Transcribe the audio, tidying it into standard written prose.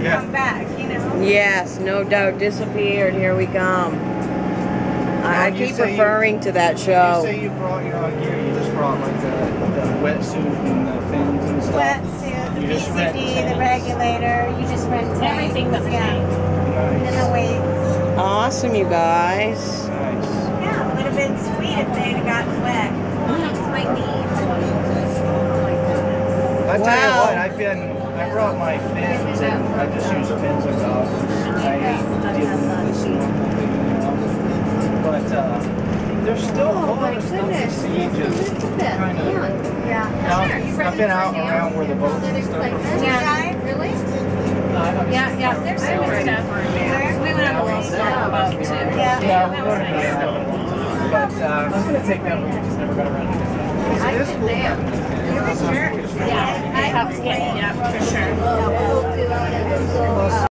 come back, you know? Yes, no doubt. Disappeared. Here we come. I keep referring to that show. You say you brought your gear, you just brought like the wetsuit and the fins and stuff. Wetsuit, the PCD, the regulator, you just rent tanks. Everything but the tank. And the weights. Awesome, you guys. Nice. Yeah, it would have been sweet if they'd have gotten wet. That's my knee. I tell you what, I brought my fins and I just use fins and goggles. I hate dealing with this normal thing, you know. But there's still a whole lot of stuff to see, just kind of. Yeah. I've been out around where the boats and stuff are. Yeah. Really? Yeah, there's so much stuff. We went on a little small boat too. Yeah. We're going to do that. But I was going to take that, but we just never got around to it. It is cool. Yeah, it helps get, yeah, for sure.